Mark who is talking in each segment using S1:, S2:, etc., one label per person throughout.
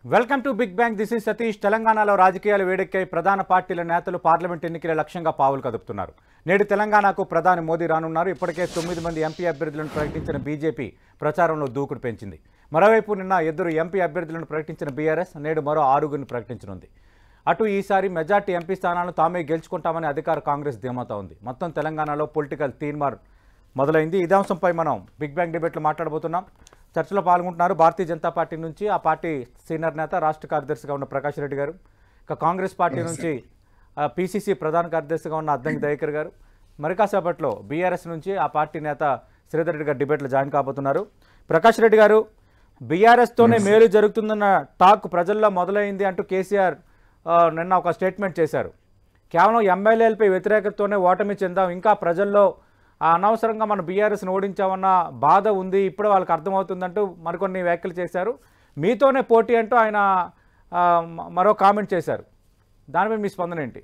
S1: Welcome to big bang. This is Satish. తెలంగాణలో రాజకీయాలు వేడెక్కాయి. ప్రధాన పార్టీల నేతలు పార్లమెంట్ ఎన్నికల లక్ష్యంగా పావులు కదుపుతున్నారు. నేడు తెలంగాణకు ప్రధాని మోదీ రానున్నారు. ఇప్పటికే 9 మంది ఎంపీ అభ్యర్థులను ప్రకటించిన బీజేపీ ప్రచారంలో దూకుడు పెంచింది. మరోవైపు నిన్న 2 ఎంపీ అభ్యర్థులను ప్రకటించిన బీఆర్ఎస్ నేడు మరో 6గురిని ప్రకటించనుంది. అటు ఈసారి మెజార్టీ ఎంపీ స్థానాలను తామే గెలుచుకుంటామని అధికార కాంగ్రెస్ ధీమాతో ఉంది. మొత్తం తెలంగాణలో పొలిటికల్ తీర్మార్ మొదలైంది. ఇదే అంశంపై మనం బిగ్ బ్యాంగ్ డిబేట్లో మాట్లాడబోతున్నాం. చర్చలో పాల్గొంటున్నారు భారతీయ జనతా పార్టీ నుంచి ఆ పార్టీ సీనియర్ నేత రాష్ట్ర కార్యదర్శిగా ఉన్న ప్రకాష్ రెడ్డి గారు, ఇక కాంగ్రెస్ పార్టీ నుంచి పీసీసీ ప్రధాన కార్యదర్శిగా ఉన్న అద్దంకి దయాకర్ గారు, మరి కాసేపట్లో బీఆర్ఎస్ నుంచి ఆ పార్టీ నేత శ్రీధర్ రెడ్డి గారు డిబేట్లో జాయిన్ కాబోతున్నారు. ప్రకాష్ రెడ్డి గారు, బీఆర్ఎస్తోనే మేలు జరుగుతుందన్న టాక్ ప్రజల్లో మొదలైంది అంటూ కేసీఆర్ నిన్న ఒక స్టేట్మెంట్ చేశారు. కేవలం ఎమ్మెల్యేలపై వ్యతిరేకతతోనే ఓటమి చెందాం, ఇంకా ప్రజల్లో అనవసరంగా మన బీఆర్ఎస్ని ఓడించామన్న బాధ ఉంది, ఇప్పుడు వాళ్ళకి అర్థమవుతుందంటూ మరికొన్ని వ్యాఖ్యలు చేశారు. మీతోనే పోటీ అంటూ ఆయన మరో కామెంట్ చేశారు. దానిపై మీ స్పందన ఏంటి?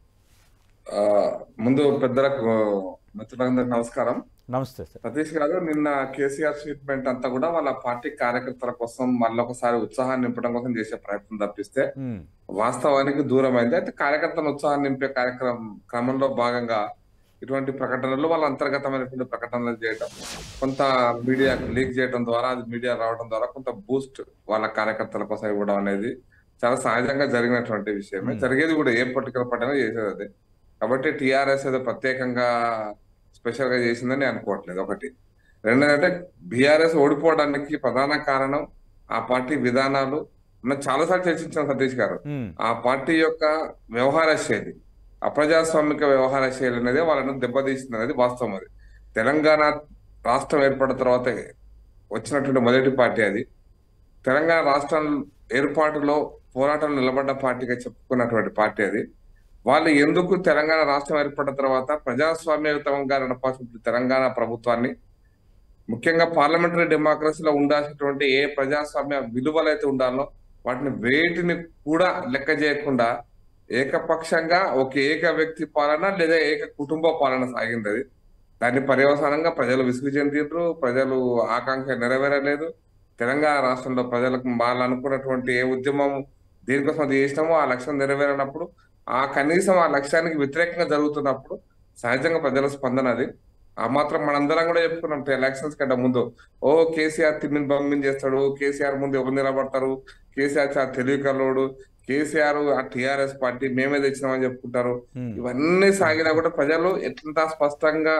S2: ముందు పెద్దలకు మిత్రులందరికీ నమస్కారం.
S1: నమస్తే సార్.
S2: సతీష్ గారు, నిన్న కేసీఆర్ స్టేట్మెంట్ అంతా కూడా వాళ్ళ పార్టీ కార్యకర్తల కోసం మళ్ళొకసారి ఉత్సాహాన్ని నింపడం కోసం చేసే ప్రయత్నం తప్పిస్తే వాస్తవానికి దూరమైంది. అయితే కార్యకర్తల ఉత్సాహాన్ని నింపే క్రమంలో భాగంగా ఇటువంటి ప్రకటనలు వాళ్ళ అంతర్గతమైనటువంటి ప్రకటనలు చేయడం, కొంత మీడియా లీక్ చేయడం ద్వారా, అది మీడియా రావడం ద్వారా కొంత బూస్ట్ వాళ్ళ కార్యకర్తల కోసం ఇవ్వడం అనేది చాలా సహజంగా జరిగినటువంటి విషయమే. జరిగేది కూడా ఏ పొలిటికల్ పార్టీ అయినా చేసేది అదే. కాబట్టి టీఆర్ఎస్ ఏదో ప్రత్యేకంగా స్పెషల్ గా చేసిందని అనుకోవట్లేదు. ఒకటి. రెండోదంటే బీఆర్ఎస్ ఓడిపోవడానికి ప్రధాన కారణం ఆ పార్టీ విధానాలు. మనం చాలాసార్లు చర్చించాం సతీష్ గారు. ఆ పార్టీ యొక్క వ్యవహార శైలి, అప్రజాస్వామిక వ్యవహార శైలి అనేది వాళ్ళని దెబ్బతీసింది అనేది వాస్తవం. అది తెలంగాణ రాష్ట్రం ఏర్పడిన తర్వాత వచ్చినటువంటి మొదటి పార్టీ అది. తెలంగాణ రాష్ట్రం ఏర్పాటులో పోరాటం నిలబడ్డ పార్టీగా చెప్పుకున్నటువంటి పార్టీ అది. వాళ్ళు ఎందుకు తెలంగాణ రాష్ట్రం ఏర్పడిన తర్వాత ప్రజాస్వామ్యయుతంగా నడపాల్సిన తెలంగాణ ప్రభుత్వాన్ని, ముఖ్యంగా పార్లమెంటరీ డెమోక్రసీలో ఉండాల్సినటువంటి ఏ ప్రజాస్వామ్య విలువలు అయితే ఉండాలో వాటిని వేటిని కూడా లెక్క చేయకుండా ఏకపక్షంగా ఒక ఏక వ్యక్తి పాలన లేదా ఏక కుటుంబ పాలన సాగింది అది. దాని పర్యవసానంగా ప్రజలు విసుగు చెందిండ్రు, ప్రజలు ఆకాంక్ష నెరవేరలేదు. తెలంగాణ రాష్ట్రంలో ప్రజలకు వాళ్ళు అనుకున్నటువంటి ఏ ఉద్యమం దేనికోసం అది చేసినామో ఆ లక్ష్యం నెరవేరినప్పుడు, కనీసం ఆ లక్ష్యానికి వ్యతిరేకంగా జరుగుతున్నప్పుడు సహజంగా ప్రజల స్పందన అది. ఆ మాత్రం మనందరం కూడా చెప్పుకున్నాం ఎలక్షన్స్ కంటే ముందు, కేసీఆర్ తిమ్మిని బొమ్మిని చేస్తాడు, కేసీఆర్ ముందు ఎవరు నిలబడతారు, కేసీఆర్ చాలా తెలివికల్లోడు, కేసీఆర్ ఆ టీఆర్ఎస్ పార్టీ మేమే తెచ్చినామని చెప్పుకుంటారు. ఇవన్నీ సాగినా కూడా ప్రజలు ఎంత స్పష్టంగా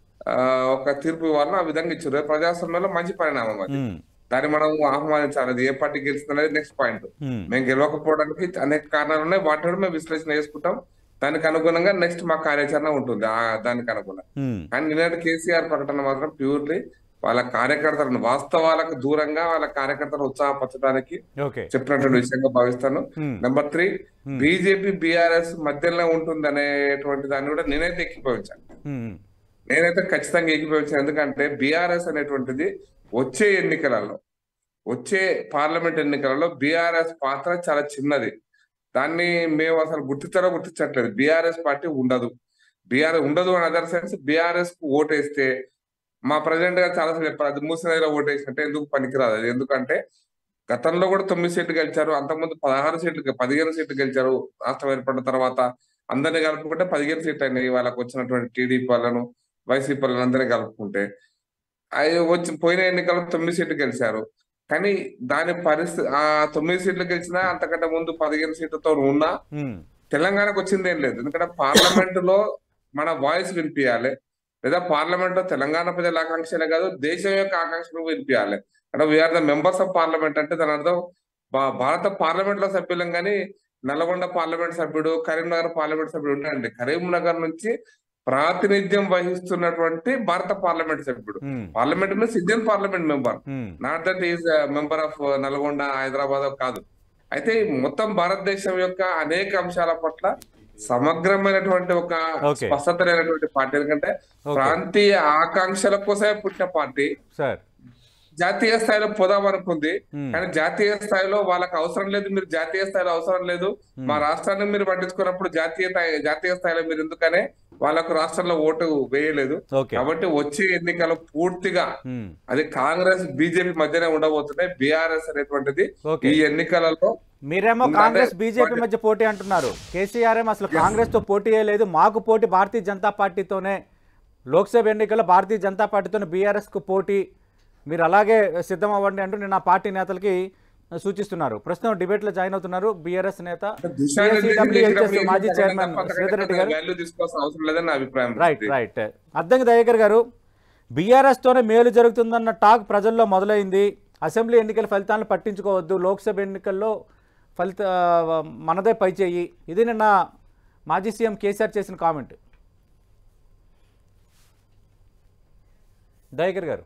S2: ఒక తీర్పు ఇవ్వాలని ఆ విధంగా ఇచ్చారు. ప్రజాస్వామ్యంలో మంచి పరిణామం అది. దాన్ని మనం ఆహ్వానించాలి. అది ఏ పార్టీ గెలుస్తుంది అనేది నెక్స్ట్ పాయింట్. మేము గెలవకపోవడానికి అనేక కారణాలు ఉన్నాయి, వాటిని మేము విశ్లేషణ చేసుకుంటాం. దానికి అనుగుణంగా నెక్స్ట్ మా కార్యాచరణ ఉంటుంది దానికి అనుగుణంగా. కానీ నిన్నటి కేసీఆర్ ప్రకటన మాత్రం ప్యూర్లీ వాళ్ళ కార్యకర్తలను వాస్తవాలకు దూరంగా వాళ్ళ కార్యకర్తలను ఉత్సాహపరచడానికి చెప్పినటువంటి విషయంగా భావిస్తాను. నెంబర్ 3, బీజేపీ బీఆర్ఎస్ మధ్యలో ఉంటుంది అనేటువంటి దాన్ని కూడా నేనైతే ఏకీభవించాను. నేనైతే ఖచ్చితంగా ఏకీభవించాను. ఎందుకంటే బీఆర్ఎస్ అనేటువంటిది వచ్చే పార్లమెంట్ ఎన్నికలలో బీఆర్ఎస్ పాత్ర చాలా చిన్నది. దాన్ని మేము అసలు గుర్తించట్లేదు. బీఆర్ఎస్ పార్టీ ఉండదు అని అదర్ సెన్స్. బీఆర్ఎస్ కు ఓటేస్తే మా ప్రెసిడెంట్ గారు చాలాసార్లు చెప్పారు, అది మూసినదిలో ఓటేసినట్టే, ఎందుకు పనికిరాదు అది. ఎందుకంటే గతంలో కూడా 9 సీట్లు గెలిచారు, అంతకుముందు 15 సీట్లు గెలిచారు. రాష్ట్రం ఏర్పడిన తర్వాత అందరినీ కలుపుకుంటే 15 సీట్లు అయినాయి. వాళ్ళకి వచ్చినటువంటి టీడీపీ వాళ్ళను, వైసీపీ వాళ్ళని అందరినీ కలుపుకుంటే పోయిన ఎన్నికల్లో 9 సీట్లు గెలిచారు. కానీ దాని పరిస్థితి, 9 సీట్లు గెలిచినా అంతకంటే ముందు 15 సీట్లతో ఉన్నా తెలంగాణకు వచ్చింది ఏం లేదు. ఎందుకంటే పార్లమెంట్ లో మన వాయిస్ వినిపించాలి, లేదా పార్లమెంట్ లో తెలంగాణ ప్రజల ఆకాంక్షలే కాదు దేశం యొక్క ఆకాంక్షలు వినిపించాలి. అంటే we are the members of parliament. అంటే దాని అర్థం భారత పార్లమెంట్ లో సభ్యులం, కానీ నల్గొండ పార్లమెంట్ సభ్యుడు, కరీంనగర్ పార్లమెంట్ సభ్యుడు ఉంటాయండి. కరీంనగర్ నుంచి ప్రాతినిధ్యం వహిస్తున్నటువంటి భారత పార్లమెంట్ సభ్యుడు. Parliament means Indian parliament member, not that is member of Nalgonda, Hyderabad కాదు. అయితే మొత్తం భారతదేశం యొక్క అనేక అంశాల పట్ల సమగ్రమైనటువంటి ఒక స్పష్టత లేనటువంటి పార్టీ. ఎందుకంటే ప్రాంతీయ ఆకాంక్షల కోసమే పుట్టిన పార్టీ జాతీయ స్థాయిలో పోదామనుకుంది. కానీ జాతీయ స్థాయిలో వాళ్ళకి అవసరం లేదు, మీరు జాతీయ స్థాయిలో అవసరం లేదు, మా రాష్ట్రాన్ని మీరు పట్టించుకున్నప్పుడు జాతీయ స్థాయిలో మీరు ఎందుకనే వాళ్ళకు రాష్ట్రంలో ఓటు వేయలేదు.
S1: ఓకే.
S2: కాబట్టి వచ్చే ఎన్నికలు పూర్తిగా
S1: ఉమ్.
S2: అది కాంగ్రెస్ బీజేపీ మధ్యనే ఉండబోతున్నాయి. బీఆర్ఎస్ అనేటువంటిది
S1: ఓకే.
S2: ఈ ఎన్నికలలో
S1: మీరేమో కాంగ్రెస్ బీజేపీ మధ్య పోటీ అంటున్నారు. కేసీఆర్ ఏమో అసలు కాంగ్రెస్ తో పోటీ లేదు, మాకు పోటీ భారతీయ జనతా పార్టీతోనే, లోక్సభ ఎన్నికల్లో భారతీయ జనతా పార్టీతోనే బీఆర్ఎస్ కు పోటీ, మీరు అలాగే సిద్ధం అవ్వండి అంటూ నిన్న పార్టీ నేతలకి సూచిస్తున్నారు. ప్రస్తుతం డిబేట్ లో జాయిన్ అవుతున్నారు బీఆర్ఎస్ నేత మాజీ చైర్మన్ శ్రీధర్ రెడ్డి గారు.
S2: వాల్యూ తీసుకోవాల్సిన అవసరం లేదని నా అభిప్రాయం.
S1: రైట్. అద్దంకి దయాకర్ గారు, బీఆర్ఎస్ తోనే మేలు జరుగుతుందన్న టాక్ ప్రజల్లో మొదలైంది. అసెంబ్లీ ఎన్నికల ఫలితాలను పట్టించుకోవద్దు, లోక్సభ ఎన్నికల్లో మనదే పై చేయి, ఇది నిన్న మాజీ సీఎం కేసీఆర్ చేసిన కామెంట్. దయాకర్ గారు.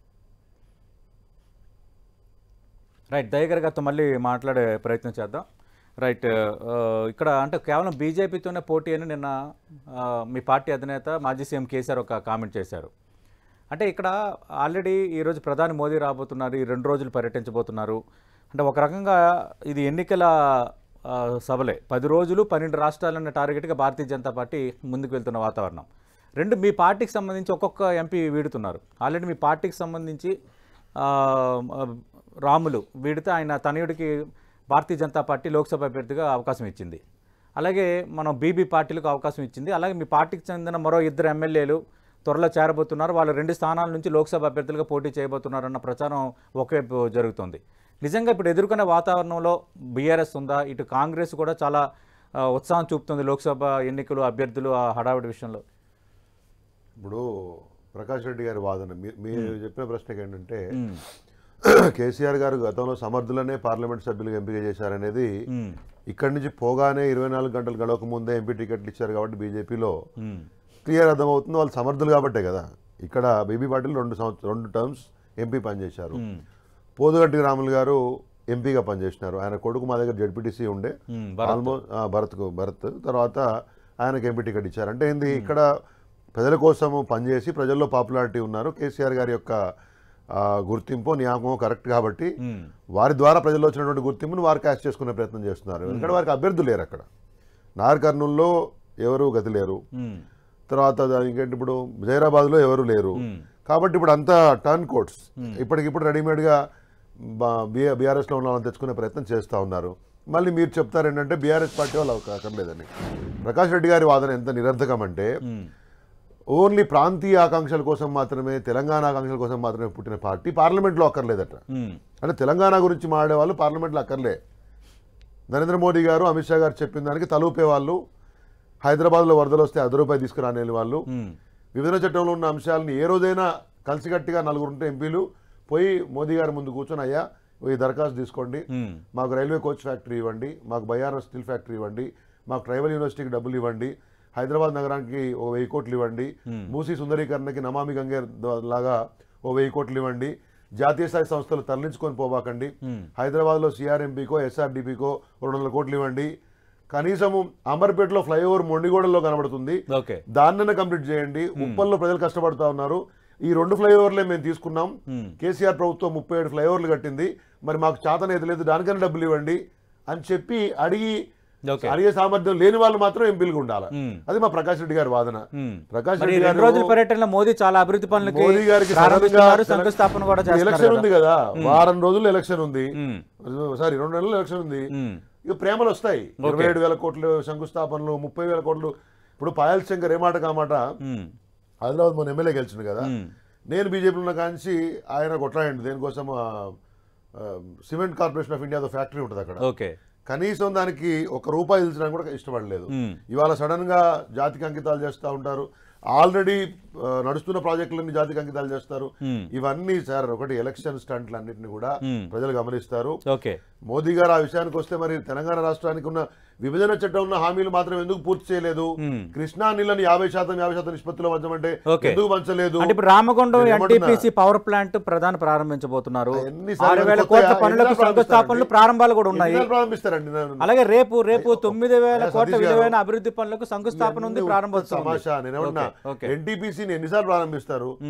S1: రైట్, దయాకర్ గారితో మళ్ళీ మాట్లాడే ప్రయత్నం చేద్దాం. రైట్, ఇక్కడ అంటే కేవలం బీజేపీతోనే పోటీ అని నిన్న మీ పార్టీ అధినేత మాజీ సీఎం కేసీఆర్ ఒక కామెంట్ చేశారు. అంటే ఇక్కడ ఆల్రెడీ ఈరోజు ప్రధాని మోదీ రాబోతున్నారు, ఈ 2 రోజులు పర్యటించబోతున్నారు. అంటే ఒక రకంగా ఇది ఎన్నికల సభలే, 10 రోజులు 12 రాష్ట్రాలన్న టార్గెట్గా భారతీయ జనతా పార్టీ ముందుకు వెళ్తున్న వాతావరణం. మీ పార్టీకి సంబంధించి ఒక్కొక్క ఎంపీ వీడుతున్నారు. ఆల్రెడీ మీ పార్టీకి సంబంధించి రాములు వీడితే ఆయన తనయుడికి భారతీయ జనతా పార్టీ లోక్సభ అభ్యర్థిగా అవకాశం ఇచ్చింది. అలాగే మనం బీబీ పార్టీలకు అవకాశం ఇచ్చింది. అలాగే మీ పార్టీకి చెందిన మరో 2 ఎమ్మెల్యేలు త్వరలో చేరబోతున్నారు, వాళ్ళు 2 స్థానాల నుంచి లోక్సభ అభ్యర్థులుగా పోటీ చేయబోతున్నారన్న ప్రచారం ఒకవైపు జరుగుతుంది. నిజంగా ఇప్పుడు ఎదుర్కొనే వాతావరణంలో బీఆర్ఎస్ ఉందా? ఇటు కాంగ్రెస్ కూడా చాలా ఉత్సాహం చూపుతుంది లోక్సభ ఎన్నికలు అభ్యర్థులు ఆ హడావిడి విషయంలో.
S3: ఇప్పుడు ప్రకాష్ రెడ్డి గారి వాదన మీరు చెప్పిన ప్రశ్నకి ఏంటంటే, కేసీఆర్ గారు గతంలో సమర్థులనే పార్లమెంట్ సభ్యులుగా ఎంపిక చేశారనేది ఇక్కడి నుంచి పోగానే 24 గంటలు గడవక ముందే ఎంపీ టికెట్లు ఇచ్చారు కాబట్టి బీజేపీలో క్లియర్ అర్థమవుతుంది, వాళ్ళు సమర్థులు కాబట్టే కదా. ఇక్కడ బీబీ పాటిల్ 2 టర్మ్స్ ఎంపీ పనిచేశారు. పోదుగంటి రాములు గారు ఎంపీగా పనిచేసినారు. ఆయన కొడుకు మా దగ్గర జడ్పీటీసీ ఉండే, ఆల్మోస్ట్ భరత్ తర్వాత ఆయనకు ఎంపీ టికెట్ ఇచ్చారు. అంటే ఏంది, ఇక్కడ ప్రజల కోసము పనిచేసి ప్రజల్లో పాపులారిటీ ఉన్నారు. కేసీఆర్ గారి యొక్క గుర్తింపు నియామకం కరెక్ట్ కాబట్టి వారి ద్వారా ప్రజల్లో వచ్చినటువంటి గుర్తింపును వారు క్యాష్ చేసుకునే ప్రయత్నం చేస్తున్నారు. ఎందుకంటే వారికి అభ్యర్థులు లేరు. అక్కడ నాగర్ కర్నూల్లో ఎవరు గతి లేరు, తర్వాత ఇంకేంటి ఇప్పుడు జైరాబాద్లో ఎవరు లేరు. కాబట్టి ఇప్పుడు అంతా టర్న్ కోట్స్ ఇప్పటికిప్పుడు రెడీమేడ్గా బీఆర్ఎస్లో ఉన్న వాళ్ళని తెచ్చుకునే ప్రయత్నం చేస్తూ ఉన్నారు. మళ్ళీ మీరు చెప్తారు ఏంటంటే బీఆర్ఎస్ పార్టీ వాళ్ళు అక్కర్లేదని. ప్రకాష్ రెడ్డి గారి వాదన ఎంత నిరర్థకం అంటే, ఓన్లీ ప్రాంతీయ ఆకాంక్షల కోసం మాత్రమే, తెలంగాణ ఆకాంక్షల కోసం మాత్రమే పుట్టిన పార్టీ పార్లమెంట్లో అక్కర్లేదట. అంటే తెలంగాణ గురించి మాట్లాడే వాళ్ళు పార్లమెంట్లో అక్కర్లే. నరేంద్ర మోడీ గారు అమిత్ షా గారు చెప్పిన దానికి తలూపే వాళ్ళు, హైదరాబాద్లో వరదలు వస్తే ₹10 తీసుకురానే వాళ్ళు, విభజన చట్టంలో ఉన్న అంశాలను ఏ రోజైనా కలిసికట్టిగా 4 ఉంటే ఎంపీలు పోయి మోదీ గారి ముందు కూర్చొని, అయ్యా ఈ దరఖాస్తు తీసుకోండి, మాకు రైల్వే కోచ్ ఫ్యాక్టరీ ఇవ్వండి, మాకు బయ్యారం స్టీల్ ఫ్యాక్టరీ ఇవ్వండి, మాకు ట్రైబల్ యూనివర్సిటీకి డబ్బులు ఇవ్వండి, హైదరాబాద్ నగరానికి 1000 కోట్లు ఇవ్వండి, మూసీ సుందరీకరణకి నమామి గంగే లాగా 1000 కోట్లు ఇవ్వండి, జాతీయ స్థాయి సంస్థలు తరలించుకొని పోబాకండి, హైదరాబాద్లో సిఆర్ఎంపీకో ఎస్ఆర్డిపికో 200 కోట్లు ఇవ్వండి, కనీసము అమర్పేటలో ఫ్లైఓవర్ మొండిగోడల్లో కనబడుతుంది, దాన్నైనా కంప్లీట్ చేయండి, ఉప్పల్లో ప్రజలు కష్టపడుతూ ఉన్నారు, ఈ 2 ఫ్లైఓవర్లే మేము తీసుకున్నాం, కేసీఆర్ ప్రభుత్వం 37 ఫ్లైఓవర్లు కట్టింది, మరి మాకు చేతనేది లేదు, దానికైనా డబ్బులు ఇవ్వండి అని చెప్పి అడిగే సామర్థ్యం లేని వాళ్ళు మాత్రం ఎంపీలుగా ఉండాలి. అది మా ప్రకాష్ రెడ్డి గారి వాదన. ప్రకాష్ రెడ్డి గారి 2 రోజుల పర్యటనలో మోదీ చాలా అభివృద్ధి పనులు, మోదీ గారికి శంకుస్థాపన కూడా ఎలక్షన్ ఉంది కదా, వారం రోజులు ఎలక్షన్ ఉంది, 2 నెలలు ఎలక్షన్ ఉంది, ఇక ప్రేమలు వస్తాయి. 27,000 కోట్లు శంకుస్థాపనలు, 30,000 కోట్లు. ఇప్పుడు పాయల్ శంకర్ ఏమాట కామాట హైదరాబాద్ మన ఎమ్మెల్యే గెలిచింది కదా, నేను బీజేపీలో ఉన్న కాంచి ఆయన కొట్లాడండి దేనికోసం, సిమెంట్ కార్పొరేషన్ ఆఫ్ ఇండియాతో ఫ్యాక్టరీ ఉంటుంది అక్కడ, కనీసం దానికి ₹1 ఇచ్చడానికి కూడా ఇష్టపడలేదు. ఇవాళ సడన్ గా జాతికి అంకితాలు చేస్తూ ఉంటారు, ఆల్రెడీ నడుస్తున్న ప్రాజెక్టులన్నీ జాతికి అంకితాలు చేస్తారు. ఇవన్నీ సార్ ఒకటి ఎలక్షన్ స్టంట్లు అన్నింటినీ కూడా ప్రజలు గమనిస్తారు. మోదీ గారు ఆ విషయానికి వస్తే, మరి తెలంగాణ రాష్ట్రానికి ఉన్న విభజన చట్టం ఉన్న హామీలు మాత్రం ఎందుకు పూర్తి చేయలేదు, కృష్ణా నీళ్ళని 50% నిష్పత్తిలో పంచమంటే ఎందుకు పంచలేదు,
S1: రామగుండం ఎన్టీపీసీ పవర్ ప్లాంట్ ప్రధాని ప్రారంభించబోతున్నారు, 6,000 కోట్ల పనులకు శంకుస్థాపనలు ప్రారంభాలు కూడా ఉన్నాయి,
S3: ప్రారంభిస్తారండి.
S1: అలాగే రేపు 9,000 కోట్ల విలువైన అభివృద్ధి పనులకు శంకుస్థాపన ఉంది, ప్రారంభోత్సవం.
S3: ఎన్టీపీసీని ఎన్నిసార్లు ప్రారంభిస్తారు,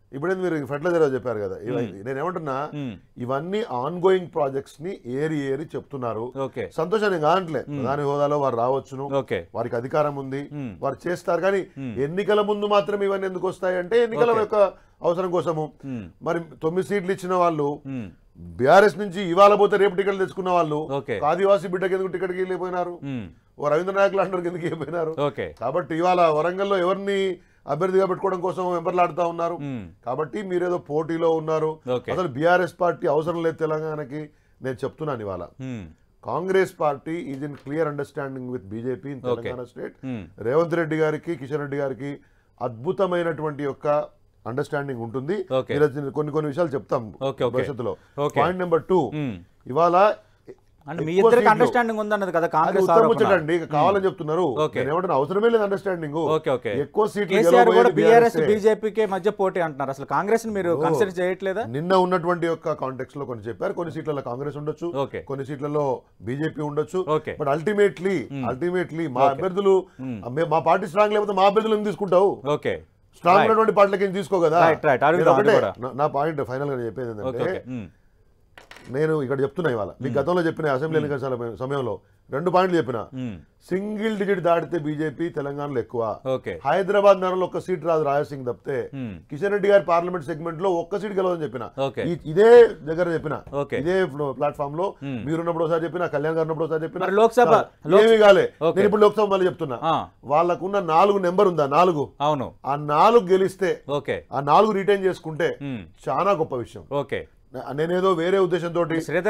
S3: ఇప్పుడే మీరు ఫెర్టిలైజర్ చెప్పారు కదా, నేను ఏమంటున్నా ఇవన్నీ ఆన్ గోయింగ్ ప్రాజెక్ట్స్ ని ఏరి చెప్తున్నారు. సంతోషాన్ని కావట్లే, ప్రధాని హోదాలో వారు రావచ్చును, వారికి అధికారం ఉంది, వారు చేస్తారు. కానీ ఎన్నికల ముందు మాత్రం ఇవన్నీ ఎందుకు వస్తాయి అంటే ఎన్నికల యొక్క అవసరం కోసము. మరి 9 సీట్లు ఇచ్చిన వాళ్ళు బీఆర్ఎస్ నుంచి ఇవాళ పోతే రేపు టికెట్లు తెచ్చుకున్న వాళ్ళు ఆదివాసీ బిడ్డకి ఎందుకు టికెట్కి వెళ్ళిపోయినారు, ఓ రవీంద్ర నాయకులు అంటారు ఎందుకు వెళ్ళిపోయినారు. కాబట్టి ఇవాళ వరంగల్లో ఎవరిని అభ్యర్థిగా పెట్టుకోవడం కోసం వెంపర్లాడుతూ ఉన్నారు. కాబట్టి మీరేదో పోటీలో ఉన్నారు. అసలు బీఆర్ఎస్ పార్టీ అవసరం లేదు తెలంగాణకి. నేను చెప్తున్నాను ఇవాళ Congress party is in clear understanding with BJP in Telangana state. Revanth Reddy గారికి, కిషన్ రెడ్డి గారికి అద్భుతమైనటువంటి యొక్క అండర్స్టాండింగ్ ఉంటుంది. కొన్ని విషయాలు చెప్తాం భవిష్యత్తులో. పాయింట్ నెంబర్ 2, ఇవాళ
S1: అండర్స్టాండింగ్ ఉందన్నది కదా కాంగ్రెస్
S3: ముచ్చటండి, కావాలని చెప్తున్నారు. ఏమంటున్నా అవసరమే లేదు అండర్స్టాండింగ్. ఎక్కువ
S1: సీట్లు బీజేపీకి మధ్య పోటీ అంటున్నారు. అసలు కాంగ్రెస్ మీరు కన్సిడర్ చేయట్లేదా?
S3: నిన్న ఉన్నటువంటి యొక్క కాంటెక్స్ట్ లో కొన్ని చెప్పారు. కొన్ని సీట్లలో కాంగ్రెస్ ఉండొచ్చు, కొన్ని సీట్లలో బీజేపీ ఉండొచ్చు. బట్ అల్టిమేట్లీ మా అభ్యర్థులు, మా పార్టీ స్ట్రాంగ్ లేకపోతే మా అభ్యర్థులను తీసుకుంటావు. స్ట్రాంగ్ ఉన్నటువంటి పార్టీలకి ఏం తీసుకో కదా. నా పాయింట్ ఫైనల్ గా చెప్పేది ఏంటంటే, నేను ఇక్కడ చెప్తున్నా ఇవాళ మీకు గతంలో చెప్పిన అసెంబ్లీ ఎన్నికల సమయంలో 2 పాయింట్లు చెప్పిన. సింగిల్ డిజిట్ దాటితే బీజేపీ తెలంగాణలో ఎక్కువ. హైదరాబాద్ నగరంలో 1 సీట్ రాదు రాయసింగ్ తప్పితే. కిషన్ రెడ్డి గారి పార్లమెంట్ సెగ్మెంట్ లో 1 సీట్ గెలవని చెప్పిన. ఇదే దగ్గర చెప్పిన, ఇదే ప్లాట్ఫామ్ లో మీరున్నప్పుడు ఒకసారి చెప్పిన, కళ్యాణ్ గారు ఉన్నప్పుడు ఒకసారి చెప్పిన.
S1: లోక్సభ
S3: ఏమి కాలే. నేను ఇప్పుడు లోక్సభ మళ్ళీ చెప్తున్నా, వాళ్ళకున్న 4 నెంబర్ ఉందా, 4 ఆ 4 గెలిస్తే, ఆ 4 రిటైన్ చేసుకుంటే చాలా గొప్ప విషయం. నేనేదో వేరే ఉద్దేశంతో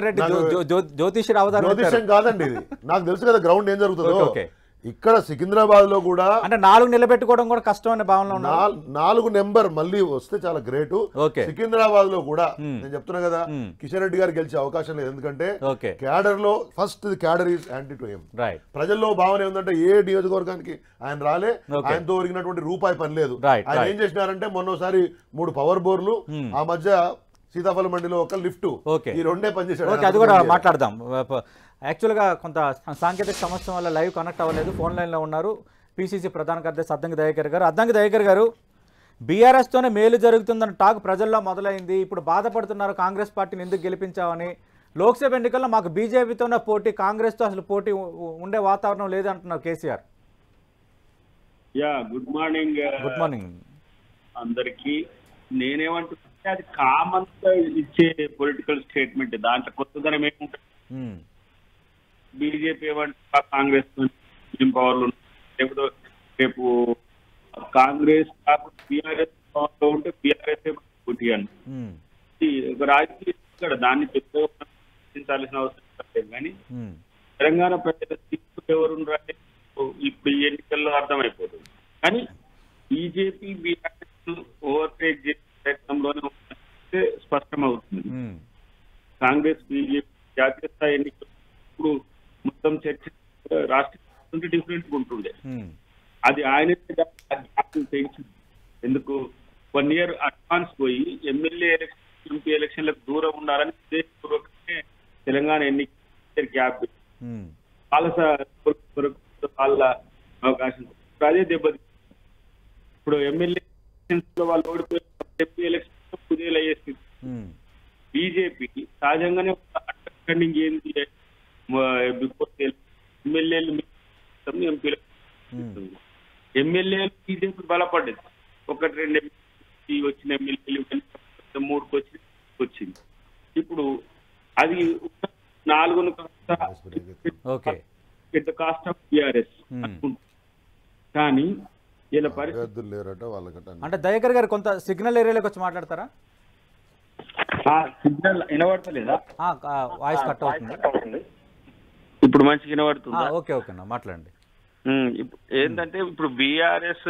S3: జ్యోతిష్యం కాదండి ఇది. నాకు తెలుసు కదా గ్రౌండ్ ఏం జరుగుతుందో. ఇక్కడ సికింద్రాబాద్ లో కూడా
S1: అంటే 4 నిలబెట్టుకోవడం కూడా కష్టం అనే భావనలో
S3: 4 నెంబర్ మళ్ళీ వస్తే చాలా గ్రేట్. సికింద్రాబాద్ లో కూడా నేను చెప్తున్నా కదా, కిషన్ రెడ్డి గారు గెలిచే అవకాశం లేదు. ఎందుకంటే క్యాడర్ లో first cadre is anti to him. ప్రజల్లో భావన ఏంటంటే ఏ నియోజకవర్గానికి ఆయన రాలే, ఆయనతో ఒరిగినటువంటి రూపాయి పని లేదు. ఆయన ఏం చేసినారంటే మొన్నోసారి 3 పవర్ బోర్లు, ఆ మధ్య సీతాఫల మండిలో 1 లిఫ్ట్, ఈ 2 పనిచేశాడు.
S1: అది కూడా మాట్లాడదాం. యాక్చువల్గా కొంత సాంకేతిక సమస్య వల్ల లైవ్ కనెక్ట్ అవ్వలేదు. ఫోన్ లైన్లో ఉన్నారు పిసిసి ప్రధాన కార్యదర్శి అద్దంకి దయాకర్ గారు. అద్దంకి దయాకర్ గారు, బీఆర్ఎస్తోనే మేలు జరుగుతుందని టాక్ ప్రజల్లో మొదలైంది. ఇప్పుడు బాధపడుతున్నారు కాంగ్రెస్ పార్టీని ఎందుకు గెలిపించామని. లోక్సభ ఎన్నికల్లో మాకు బీజేపీతోనే పోటీ, కాంగ్రెస్తో అసలు పోటీ ఉండే వాతావరణం లేదంటున్నారు కేసీఆర్.
S4: గుడ్ మార్నింగ్ అందరికీ. నేనేమంటున్నా, అది కామన్ గా ఇచ్చే పొలిటికల్ స్టేట్మెంట్, దాంట్లో కొత్తదనం ఏముంటుంది. బీజేపీ ఏమంటే కాంగ్రెస్ పవర్లు లేకపోతే రేపు కాంగ్రెస్ కాకుండా బీఆర్ఎస్ పవర్ లో ఉంటే బీఆర్ఎస్ పోటీ అని ఒక రాజకీయ దాన్ని చర్చించాల్సిన అవసరం లేదు. కానీ తెలంగాణ ప్రజల తీర్పు ఎవరు ఇప్పుడు ఈ ఎన్నికల్లో అర్థమైపోతుంది. కానీ బీజేపీ బీఆర్ఎస్ ఓవర్టేక్ చేసే ప్రయత్నంలోనే స్పష్టమవుతుంది. కాంగ్రెస్ బీజేపీ జాతీయ స్థాయి ఎన్నికలు ఇప్పుడు మొత్తం చర్చ రాష్ట్ర డిఫరెంట్ గా ఉంటుండే. అది ఆయన పెంచింది. ఎందుకు 1 year అడ్వాన్స్ పోయి ఎమ్మెల్యే ఎలక్షన్, ఎంపీ ఎలక్షన్లకు దూరం ఉండాలని ఉద్దేశపూర్వకమే తెలంగాణ ఎన్నికల గ్యాప్ వాళ్ళ అవకాశం అదే దెబ్బతి. ఇప్పుడు ఎమ్మెల్యే వాళ్ళు ఓడిపోయి ఎంపీ ఎలక్షన్ కుదేలు అయ్యేసి బీజేపీ సహజంగానే అండర్స్టాండింగ్ ఏంటి, బిఫోర్ ఎమ్మెల్యేలు ఎమ్మెల్యేలు బీజేపీ బలపడ్డది. 1-2 వచ్చిన ఎమ్మెల్యేలు 3 వచ్చింది. ఇప్పుడు అది 4 కాస్ట్ ఆఫ్ టీఆర్ఎస్ కానీ ఇలా పరిస్థితులు
S3: లేరట వాళ్ళకట.
S1: అంటే దయాకర్ గారు కొంత సిగ్నల్ ఏరియాలోకి వచ్చి మాట్లాడతారా?
S4: సిగ్నల్ వినబడతలేదా?
S1: వాయిస్ కట్ అవుతుంది.
S4: ఇప్పుడు మంచిగా వినబడుతుందా?
S1: ఓకే మాట్లాడండి.
S4: ఏంటంటే ఇప్పుడు బీఆర్ఎస్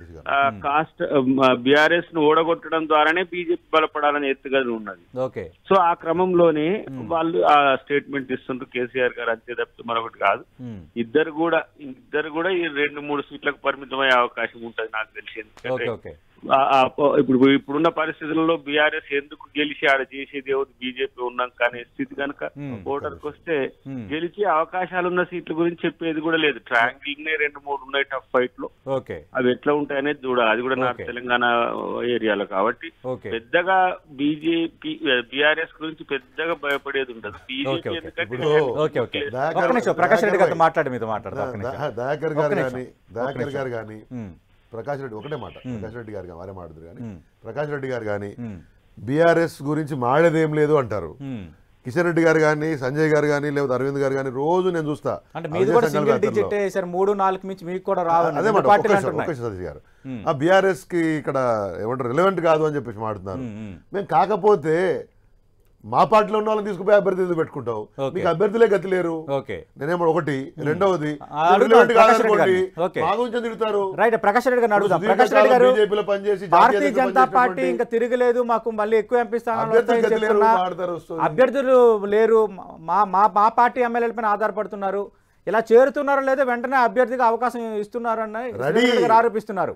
S4: ను ఓడగొట్టడం ద్వారానే బీజేపీ బలపడాలని ఎత్తుగది ఉన్నది. సో ఆ క్రమంలోనే వాళ్ళు ఆ స్టేట్మెంట్ ఇస్తుంటారు కేసీఆర్ గారు, అంతే తప్పితే మరొకటి కాదు. ఇద్దరు కూడా ఈ 2-3 సీట్లకు పరిమితమయ్యే అవకాశం ఉంటది నాకు తెలిసి. ఇప్పుడున్న పరిస్థితుల్లో బీఆర్ఎస్ ఎందుకు గెలిచి ఆడ చేసేది ఏదో బీజేపీ ఉన్నాం కానీ స్థితి కనుక ఓటర్కి వస్తే గెలిచి అవకాశాలున్న సీట్ల గురించి చెప్పేది కూడా లేదు. ట్రయాంగిల్ 2-3 ఉన్నాయి టఫ్ ఫైట్ లో. అవి ఎట్లా ఉంటాయనేది చూడాలి. అది కూడా నార్త్ తెలంగాణ ఏరియాలో కాబట్టి పెద్దగా బీజేపీ బీఆర్ఎస్ గురించి పెద్దగా భయపడేది ఉండదు. బీజేపీ ఎందుకంటే
S1: ప్రకాష్ రెడ్డి గారితో మాట్లాడి మీతో
S3: దయాకర్ గారు కానీ ప్రకాష్ రెడ్డి ఒకటే మాట, ప్రకాష్ రెడ్డి గారు వారే మాట్లాడుతారు కానీ ప్రకాష్ రెడ్డి గారు కానీ బీఆర్ఎస్ గురించి మాడేదేం లేదు అంటారు. కిషన్ రెడ్డి గారు కానీ సంజయ్ గారు కానీ లేదా అరవింద్ గారు కానీ రోజు నేను చూస్తా అదే మాట సతీష్ గారు ఆ బీఆర్ఎస్ కి ఇక్కడ ఏమంటారు రిలవెంట్ కాదు అని చెప్పేసి మాట్లాడుతున్నారు. మేము కాకపోతే మా పార్టీలో ఉన్న వాళ్ళని తీసుకుపోయి అభ్యర్థి ఎందుకు పెట్టుకుంటావు? మీకు అభ్యర్థులే గతి లేరు. నేనేమో ఒకటి రెండవది తిడతారు.
S1: బీజేపీలో పనిచేసి భారతీయ జనతా పార్టీ ఇంకా తిరగలేదు, మాకు మళ్ళీ ఎక్కువ ఎంపీ స్థానాలు అభ్యర్థులు లేరు, మా పార్టీ ఎమ్మెల్యేల పైన ఆధారపడుతున్నారు, ఇలా చేరుతున్నారో లేదో వెంటనే అభ్యర్థిగా అవకాశం ఇస్తున్నారని ఆరోపిస్తున్నారు.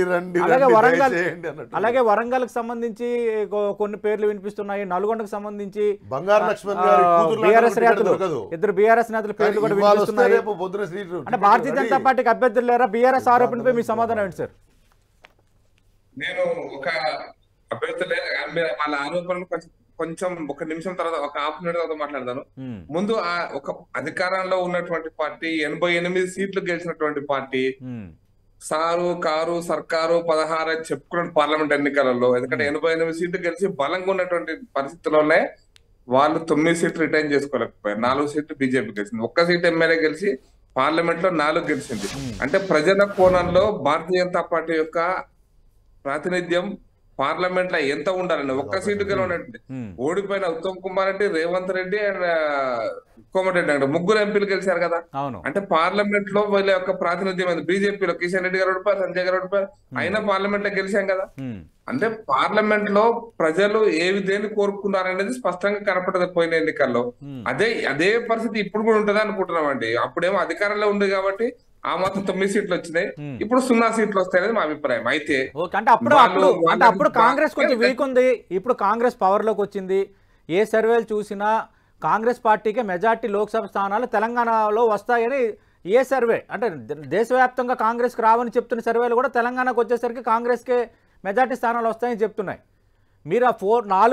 S1: అలాగే వరంగల్ కి సంబంధించి కొన్ని పేర్లు వినిపిస్తున్నాయి. నల్గొండకు సంబంధించి ఇద్దరు బీఆర్ఎస్ నేతల పేర్లు కూడా వినిపిస్తున్నాయి. అంటే భారతీయ జనతా పార్టీకి అభ్యర్థులు లేరా? బీఆర్ఎస్ ఆరోపణపై మీ సమాధానం ఏంటి సార్?
S2: నేను ఒక అభ్యర్థులే వాళ్ళ ఆరోపణలు కొంచెం ఒక నిమిషం తర్వాత ఒక హాఫ్ మినిట్ తర్వాత మాట్లాడతాను. ముందు ఒక అధికారంలో ఉన్నటువంటి పార్టీ 88 సీట్లు గెలిచినటువంటి పార్టీ సారు కారు సర్కారు 16 అని చెప్పుకున్న పార్లమెంట్ ఎన్నికలలో, ఎందుకంటే 88 సీట్లు గెలిచి బలంగా ఉన్నటువంటి పరిస్థితుల్లోనే వాళ్ళు 9 సీట్లు రిటైన్ చేసుకోలేకపోయారు. 4 సీట్లు బీజేపీ గెలిచింది, 1 సీట్ ఎమ్మెల్యే గెలిచి పార్లమెంట్ లో 4 గెలిచింది. అంటే ప్రజల కోణంలో భారతీయ జనతా పార్టీ యొక్క ప్రాతినిధ్యం పార్లమెంట్ లో ఎంత ఉండాలండి? 1 సీటు గెలవనండి. ఓడిపోయిన ఉత్తమ్ కుమార్ రెడ్డి, రేవంత్ రెడ్డి అండ్ కోమటిరెడ్డి అంటే 3 ఎంపీలు గెలిచారు కదా. అంటే పార్లమెంట్ లో వీళ్ళ యొక్క ప్రాతినిధ్యం ఏంది? బీజేపీలో కిషన్ రెడ్డి గారు ఓడిపోయారు, సంజయ్ గారు ఓడిపోయారు, అయినా పార్లమెంట్ లో గెలిచాం కదా. అంటే పార్లమెంట్ లో ప్రజలు దేని కోరుకున్నారనేది స్పష్టంగా కనపడదు పోయిన ఎన్నికల్లో. అదే పరిస్థితి ఇప్పుడు కూడా ఉంటది అనుకుంటున్నాం అండి. అప్పుడేమో అధికారంలో ఉంది కాబట్టి ఆ మాత్రం 9 సీట్లు వచ్చినాయి, ఇప్పుడు 0 సీట్లు వస్తాయనేది మా అభిప్రాయం. అయితే
S1: అప్పుడు కాంగ్రెస్ కొంచెం వీక్ ఉంది, ఇప్పుడు కాంగ్రెస్ పవర్ లోకి వచ్చింది. ఏ సర్వేలు చూసినా కాంగ్రెస్ పార్టీకే మెజార్టీ లోక్సభ స్థానాలు తెలంగాణలో వస్తాయని ఏ సర్వే అంటే దేశవ్యాప్తంగా కాంగ్రెస్కి రావని చెప్తున్న సర్వేలు కూడా తెలంగాణకు వచ్చేసరికి కాంగ్రెస్కే మెజార్టీ స్థానాలు వస్తాయని చెప్తున్నాయి. మీరు ఆ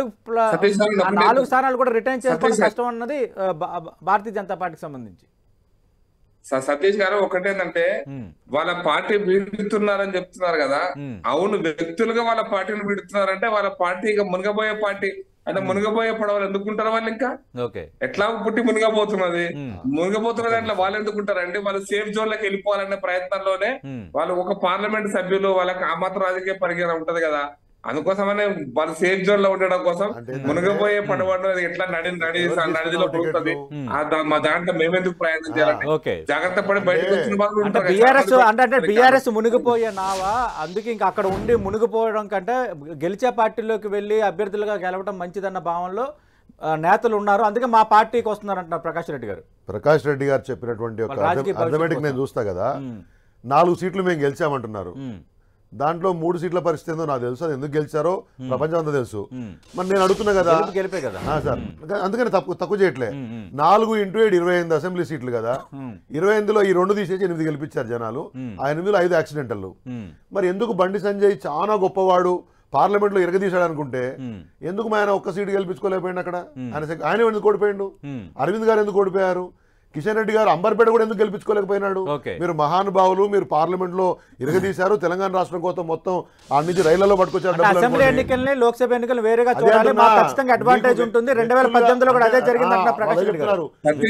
S1: 4 స్థానాలు కూడా రిటైన్ చేసుకోవడం కష్టం అన్నది భారతీయ జనతా పార్టీకి సంబంధించి.
S2: సతీష్ గారు ఒకటేంటంటే వాళ్ళ పార్టీ వీడుతున్నారని చెప్తున్నారు కదా. అవును, వ్యక్తులుగా వాళ్ళ పార్టీని వీడుతున్నారంటే వాళ్ళ పార్టీ ఇక మునగబోయే పార్టీ అంటే మునగబోయే పడవలు ఎందుకుంటారు వాళ్ళు? ఇంకా ఎట్లా పుట్టి మునగబోతున్నది అంటే వాళ్ళు ఎందుకుంటారండి? వాళ్ళు సేఫ్ జోన్ లోకి వెళ్ళిపోవాలనే ప్రయత్నంలోనే వాళ్ళు ఒక పార్లమెంట్ సభ్యులు వాళ్ళకి ఆ మాత్రం రాజకీయ పరిజ్ఞానం ఉంటది కదా. అందుకోసమనే వాళ్ళు సేఫ్ జోన్ లో ఉండడం కోసం మునగబోయే పడవడం ఎట్లా నడిదిలో పోతుంది. మా దాంట్లో మేమెందుకు ప్రయత్నం చేయాలంటే జాగ్రత్త పడి బయటకు వచ్చిన
S1: వాళ్ళు బీఆర్ఎస్ మునిగిపోయే నావా, అందుకే ఇంకా అక్కడ ఉండి మునిగిపోవడం కంటే గెలిచే పార్టీలోకి వెళ్ళి అభ్యర్థులుగా గెలవడం మంచిదన్న భావనలో నేతలు ఉన్నారు. అందుకే మా పార్టీకి వస్తున్నారు అంటున్నారు ప్రకాష్ రెడ్డి గారు చెప్పినటువంటి అర్థమెటిక్ నేను చూస్తా కదా. 4 సీట్లు మేము గెలిచామంటున్నారు, దాంట్లో 3 సీట్ల పరిస్థితి ఏందో నాకు తెలుసు, అది ఎందుకు గెలిచారో ప్రపంచం అంతా తెలుసు. మరి నేను అడుగుతున్నా కదా సార్, అందుకని తక్కువ చేయట్లే. 4x7 28 అసెంబ్లీ సీట్లు కదా. 28లో ఈ 2 తీసేసి 8 గెలిపించారు జనాలు. ఆ 8లో 5 యాక్సిడెంటల్. మరి ఎందుకు బండి సంజయ్ చాలా గొప్పవాడు పార్లమెంట్ లో ఇరగదీశాడు అనుకుంటే ఎందుకు ఆయన 1 సీటు గెలిపించుకోలేకపోయింది? అక్కడ ఆయన ఎందుకు ఓడిపోయిండు? అరవింద్ గారు ఎందుకు ఓడిపోయారు? కిషన్ రెడ్డి గారు అంబర్పేట కూడా ఎందుకు గెలిపించుకోలేకపోయినాడు? మీరు మహానుభావులు, మీరు పార్లమెంట్ లో ఇరగదీశారు. తెలంగాణ రాష్ట్రం కోసం మొత్తం ఆ నుంచి రైళ్లలో పట్టుకొచ్చారు. అసెంబ్లీ ఎన్నికల్ని లోక్సభ ఎన్నికలు వేరేగా చూడాలి, మాకు ఖచ్చితంగా అడ్వాంటేజ్ ఉంటుంది. 2018లో కూడా అదే జరిగింది అంటున్నారు ప్రకాష్ రెడ్డి గారు.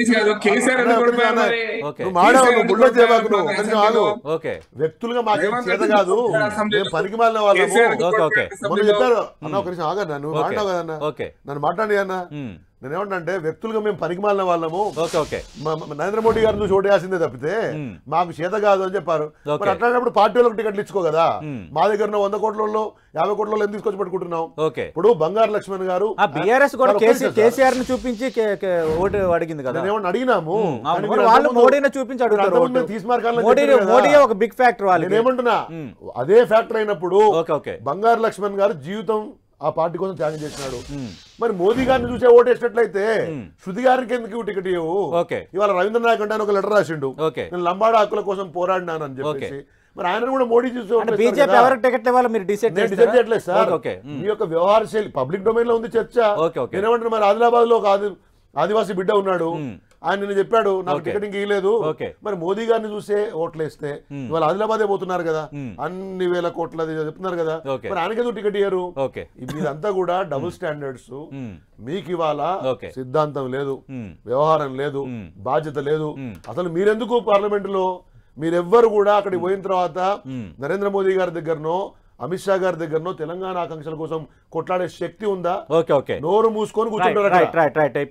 S3: వ్యక్తులుగా మాకేం చేత కాదు, పనికి మాలిన వాళ్ళము చెప్పారు. మొన్న చెప్పారు అన్న, ఒక నిమిషం ఆగన్నా, నువ్వు మాట్లాడావు కదన్నా, నన్ను మాట్లాడి అన్న, నేనేమంటే వ్యక్తులుగా మేము పనికిమాలిన వాళ్ళము,
S1: ఓకే ఓకే
S3: నరేంద్ర మోడీ గారిని చూసి ఓటేయాల్సిందే తప్పితే మాకు చేత కాదు అని చెప్పారు. మరి అట్లాంటప్పుడు పార్టీ వాళ్ళకి టికెట్లు ఇచ్చుకో కదా. మా దగ్గర 100 కోట్లలో 50 కోట్లలో ఎందుకు తీసుకొచ్చి పెట్టుకుంటున్నాం?
S1: ఓకే
S3: ఇప్పుడు బంగారు లక్ష్మణ్ గారు
S1: బీఆర్ఎస్ కూడా కేసీఆర్ ని చూపించి ఓటు అడిగింది కదా.
S3: ఏమన్నా అడిగినాము,
S1: వాళ్ళు మోడీని చూపించి అడుగుతారు. మోడీ ఒక బిగ్ ఫ్యాక్టర్. వాళ్ళు
S3: నేనేమంటున్నా అదే ఫ్యాక్టర్ అయినప్పుడు
S1: ఓకే ఓకే
S3: బంగారు లక్ష్మణ్ గారు జీవితం ఆ పార్టీ కోసం త్యాగం చేసినాడు. మరి మోదీ గారిని చూసే ఓటేసినట్లయితే శృతి గారికి ఎందుకు టికెట్ ఇవ్వవు? ఇవాళ రవీంద్ర నాయక్ అంటే ఒక లెటర్ రాసిండు, నేను లంబాడ హక్కుల కోసం పోరాడినాను అని చెప్పేసి. మరి ఆయన కూడా మోడీ చూసి
S1: బీజేపీ ఎవరికి టికెట్ ఇవ్వాలో మీరు డిసైడ్
S3: చేయట్లేదు సార్. మీ యొక్క వ్యవహార శైలి పబ్లిక్ డొమైన్ లో ఉంది చర్చ. నేనేమంటున్నా, మరి ఆదిలాబాద్ లో ఒక ఆదివాసీ బిడ్డ ఉన్నాడు, ఆయన నిన్న చెప్పాడు నాకు టికెట్ ఇంక ఇవ్వలేదు. మరి మోదీ గారిని చూసే ఓట్లేస్తే ఇవాళ ఆదిలాబాదే పోతున్నారు కదా, అన్ని వేల కోట్ల చెప్తున్నారు కదా, మరి ఆయనకెందుకు టికెట్ ఇయ్యరు? మీదంతా కూడా డబుల్ స్టాండర్డ్స్. మీకు ఇవాళ సిద్ధాంతం లేదు, వ్యవహారం లేదు, బాధ్యత లేదు. అసలు మీరెందుకు పార్లమెంట్ లో మీరెవ్వరు కూడా అక్కడికి పోయిన తర్వాత నరేంద్ర మోదీ గారి దగ్గరనో అమిత్ షా గారి దగ్గరనో తెలంగాణ ఆకాంక్షల కోసం కొట్లాడే శక్తి ఉందా? నోరు మూసుకొని కూర్చుంటారు.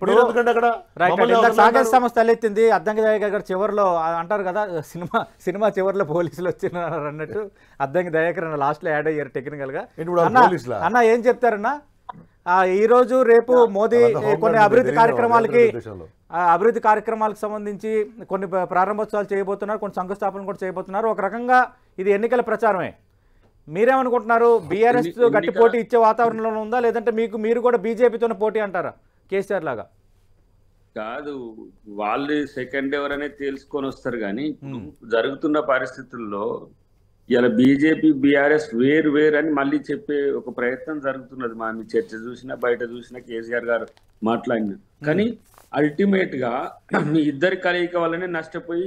S1: సాగర్ సంస్థ తలెత్తింది. అద్దంకి దయాకర్ గారు చివరిలో అంటారు కదా, సినిమా చివరిలో పోలీసులు వచ్చినారు అన్నట్టు అద్దంకి దయాకర్ లాస్ట్ లో యాడ్ అయ్యారు టెక్నికల్ గా. అన్న ఏం చెప్తారన్నా, ఈ రోజు రేపు మోదీ కొన్ని అభివృద్ధి కార్యక్రమాలకు సంబంధించి కొన్ని ప్రారంభోత్సవాలు చేయబోతున్నారు, కొన్ని శంకుస్థాపన కూడా చేయబోతున్నారు. ఒక రకంగా ఇది ఎన్నికల ప్రచారమే. మీరేమనుకుంటున్నారు? బీఆర్ఎస్ గట్టి పోటీ ఇచ్చే వాతావరణంలో ఉందా, లేదంటే మీరు కూడా బీజేపీతోనే పోటీ అంటారా కేసీఆర్ లాగా?
S4: కాదు, వాళ్ళు సెకండ్ ఎవరు అనేది తెలుసుకొని వస్తారు. కానీ జరుగుతున్న పరిస్థితుల్లో ఇలా బీజేపీ బీఆర్ఎస్ వేరు అని మళ్ళీ చెప్పే ఒక ప్రయత్నం జరుగుతున్నది. మా చర్చ చూసినా బయట చూసినా కేసీఆర్ గారు మాట్లాడిన, కానీ అల్టిమేట్ గా మీ ఇద్దరి కలయిక వల్లనే నష్టపోయి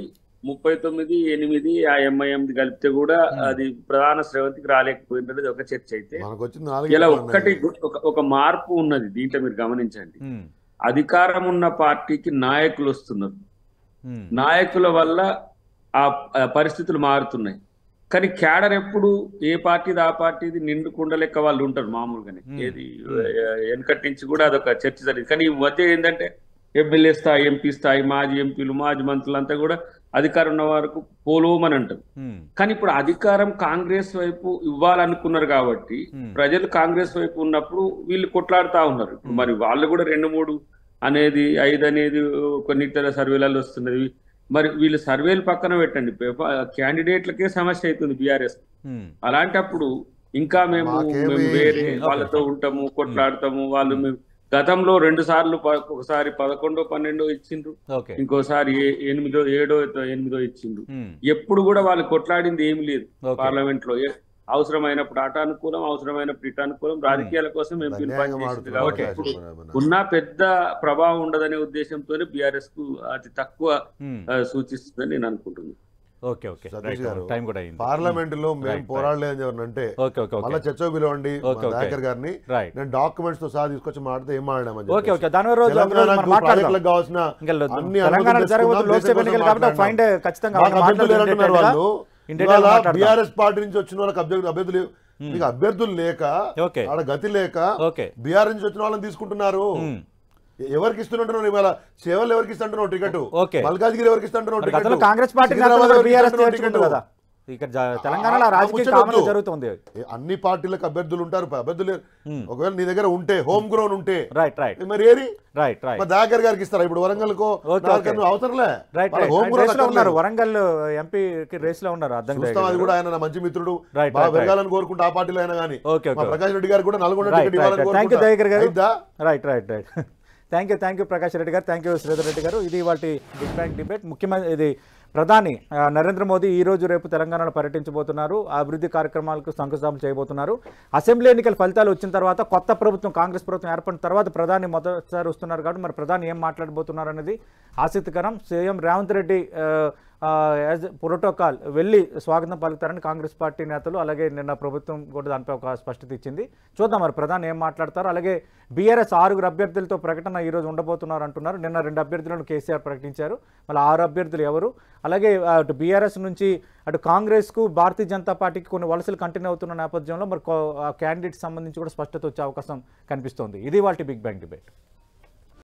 S4: 39-8 ఆ ఎంఐఎం కలిపితే కూడా అది ప్రధాన శ్రవంతికి రాలేకపోయింది ఒక చర్చ. అయితే ఇలా ఒక మార్పు ఉన్నది దీంట్లో, మీరు గమనించండి. అధికారం ఉన్న పార్టీకి నాయకులు వస్తున్నారు, నాయకుల వల్ల ఆ పరిస్థితులు మారుతున్నాయి. కానీ క్యాడర్ ఎప్పుడు ఏ పార్టీది ఆ పార్టీది నిండుకుండ లెక్క వాళ్ళు ఉంటారు మామూలుగానే. ఏది వెనకటి నుంచి కూడా అదొక చర్చ జరిగింది. కానీ ఈ మధ్య ఏంటంటే ఎమ్మెల్యే స్థాయి, ఎంపీ స్థాయి, మాజీ ఎంపీలు, మాజీ మంత్రులు అంతా కూడా అధికారం ఉన్న వరకు పోలోమని అంటారు. కానీ ఇప్పుడు అధికారం కాంగ్రెస్ వైపు ఇవ్వాలనుకున్నారు కాబట్టి ప్రజలు కాంగ్రెస్ వైపు ఉన్నప్పుడు వీళ్ళు కొట్లాడుతూ ఉన్నారు. ఇప్పుడు మరి వాళ్ళు కూడా 2-3 అనేది 5 అనేది కొన్నితర సర్వేలలో వస్తున్నది. మరి వీళ్ళు సర్వేలు పక్కన పెట్టండి, క్యాండిడేట్లకే సమస్య అవుతుంది బీఆర్ఎస్. అలాంటప్పుడు ఇంకా మేము వేరే వాళ్ళతో ఉంటాము, కొట్లాడతాము. వాళ్ళు మేము గతంలో 2 సార్లు, ఒకసారి 11-12 ఇచ్చిండ్రు, ఇంకోసారి 8-8 ఇచ్చిండ్రు. ఎప్పుడు కూడా వాళ్ళు కొట్లాడింది ఏమి లేదు పార్లమెంట్ లో. అవసరమైనప్పుడు అట అనుకూలం, అవసరమైనప్పుడు ఇట అనుకూలం, రాజకీయాల కోసం ఎంపీలు పనిచేసింది కాబట్టి ఉన్న పెద్ద ప్రభావం ఉండదనే ఉద్దేశంతో బీఆర్ఎస్ కు అతి తక్కువ సూచిస్తుందని నేను అనుకుంటున్నాను.
S3: పార్లమెంట్ లో మేము పోరాడలేదంటే మళ్ళీ చర్చ పిలవండి దయాకర్ గారిని. నేను డాక్యుమెంట్స్ తో సహా తీసుకొచ్చి మాట్లాడితే ఏం మాట్లాడామని కావాల్సిన అన్ని వాళ్ళు బీఆర్ఎస్ పార్టీ నుంచి వచ్చిన వాళ్ళకి అభ్యర్థులు, మీకు అభ్యర్థులు లేక ఆడ గతి లేక బీఆర్ నుంచి వచ్చిన వాళ్ళని తీసుకుంటున్నారు. ఎవరికి ఇస్తున్నట్టున్నావు ఇవాళ? సేవలు ఎవరికి ఇస్తుంటున్నావు టికెట్? మల్కాజ్గిరి ఎవరికి ఇస్తుంటున్నావు టికెట్?
S1: కాంగ్రెస్ పార్టీ తెలంగాణలో రాజకీయ జరుగుతుంది.
S3: అన్ని పార్టీలకు అభ్యర్థులు ఉంటారు. అభ్యర్థులు ఒకవేళ నీ దగ్గర ఉంటే, హోమ్ గ్రౌండ్ ఉంటే మరి ఏరి దయాకర్ గారికి ఇస్తారా? ఇప్పుడు వరంగల్ కో అవసరంలే,
S1: వరంగల్ ఎంపీ రేస్ లో ఉన్నారు.
S3: అది కూడా ఆయన మంచి మిత్రుడు, పెరగాలని కోరుకుంటే ఆ పార్టీలో అయినా కానీ. ప్రకాష్ రెడ్డి గారు కూడా నల్గొండ టికెట్
S1: ఇవ్వాలని. థ్యాంక్ యూ ప్రకాష్ రెడ్డి గారు, థ్యాంక్ యూ శ్రీధర్ రెడ్డి గారు. ఇది వాటి బిగ్ బ్యాంక్ డిబేట్. ముఖ్యమంత్రి ఇది ప్రధాని నరేంద్ర మోదీ ఈ రోజు రేపు తెలంగాణలో పర్యటించబోతున్నారు, అభివృద్ధి కార్యక్రమాలకు శంకుస్థాపన చేయబోతున్నారు. అసెంబ్లీ ఎన్నికల ఫలితాలు వచ్చిన తర్వాత కొత్త ప్రభుత్వం, కాంగ్రెస్ ప్రభుత్వం ఏర్పడిన తర్వాత ప్రధాని మొదటిసారి వస్తున్నారు కాబట్టి మరి ప్రధాని ఏం మాట్లాడబోతున్నారు అనేది ఆసక్తికరం. CM Revanth Reddy as protocol వెళ్ళి స్వాగతం పలుకుతారని కాంగ్రెస్ పార్టీ నేతలు, అలాగే నిన్న ప్రభుత్వం కూడా దానిపై ఒక స్పష్టత ఇచ్చింది. చూద్దాం మరి ప్రధాని ఏం మాట్లాడతారు. అలాగే బీఆర్ఎస్ 6 అభ్యర్థులతో ప్రకటన ఈరోజు ఉండబోతున్నారు అంటున్నారు. నిన్న 2 అభ్యర్థులను కేసీఆర్ ప్రకటించారు, మళ్ళీ 6 అభ్యర్థులు ఎవరు? అలాగే అటు బీఆర్ఎస్ నుంచి అటు కాంగ్రెస్కు, భారతీయ జనతా పార్టీకి కొన్ని వలసలు కంటిన్యూ అవుతున్న నేపథ్యంలో మరి క్యాండిడేట్ సంబంధించి కూడా స్పష్టత వచ్చే అవకాశం కనిపిస్తోంది. ఇది వాటి బిగ్ బ్యాంగ్ డిబేట్.